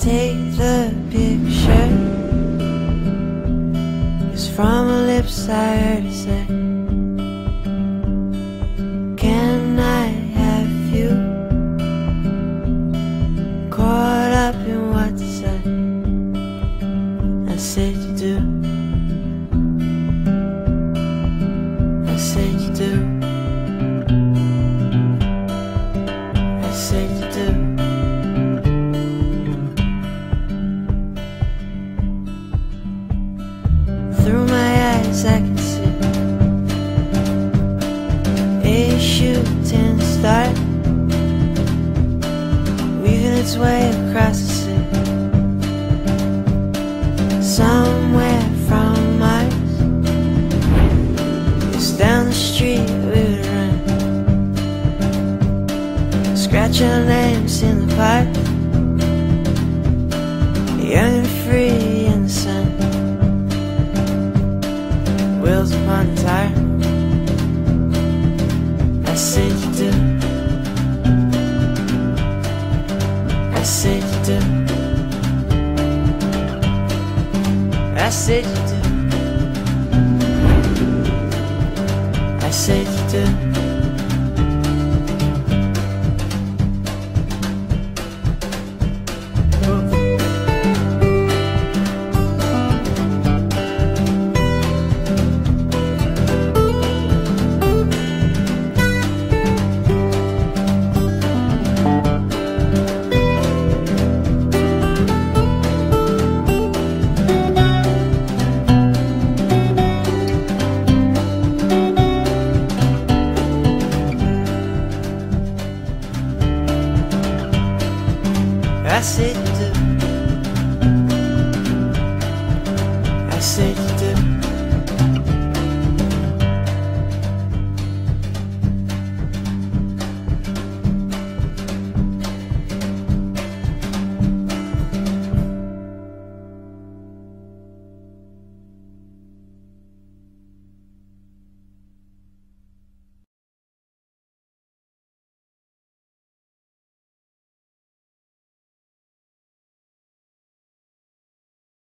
take the picture. It's from her lips I heard her say, can I have you? Caught up in what to say. I said you do. I said you do. I said you do. Through my eyes I can see a shooting star weaving its way across the sea. Somewhere from Mars, it's down the street we would run, scratch our names in the park, young and free in the sun. Wheels upon a tire. I said you do. I said you do. I said you do. I said you do. I said you do. I said you do.